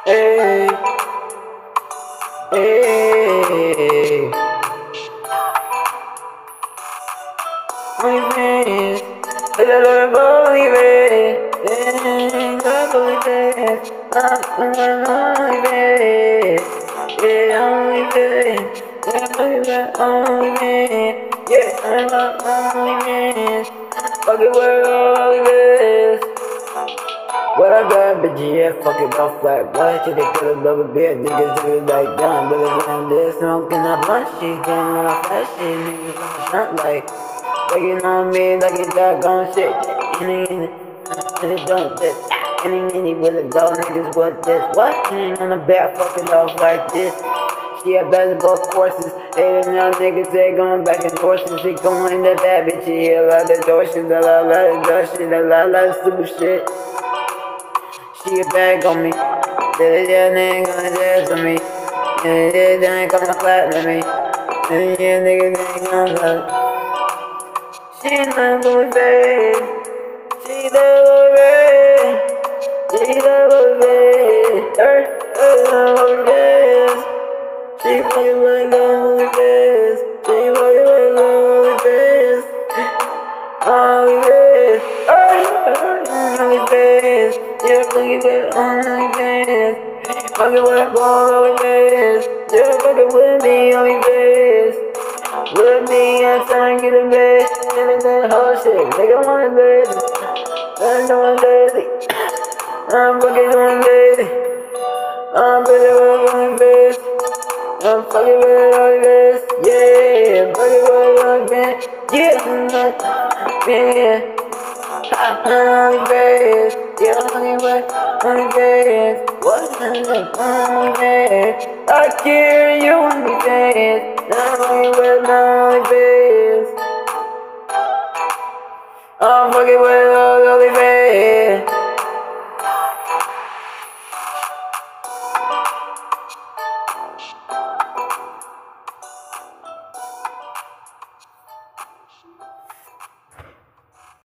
Hey, hey, OnlyFans, I love OnlyFans, love OnlyFans, OnlyFans, yeah, OnlyFans, yeah, OnlyFans, yeah, I love OnlyFans, fucking world OnlyFans. What I got, bitch, yeah, fuck it off like what? She they could have loved a bit, niggas do it like dumb, but it's on this, smoking a blunt, she getting all flashy, niggas on the front like, begging on me like it's that gon' shit, and it don't this, and with a dog, niggas what this, what? And on the back, fuck it off like this. She had basketball courses, hating now niggas, they going back and forth, she going into that bitch, yeah, a lot of distortions, a lot of distortions, a lot of stupid shit. She a bag on me. Yeah, nigga gonna dance on me. Yeah, they ain't gonna clap at me. Yeah, nigga ain't gonna clap. She not going bad. She not going bad. She not going bad. Her not going bad. She fucking like going bad. She fucking like going bad. OnlyFans, OnlyFans, yeah, fucking with OnlyFans, fucking with OnlyFans, yeah, fucking with me OnlyFans, with me, I'm trying to get in bed, and it's that whole shit, nigga wanna lazy, I'm doing lazy, I'm fucking doing lazy, I'm fucking with OnlyFans, I'm fucking with OnlyFans, yeah, fucking with OnlyFans, yeah, yeah. OnlyFans, yeah, OnlyFans, what OnlyFans? I carry you OnlyFans, not only with OnlyFans. I'm fucking with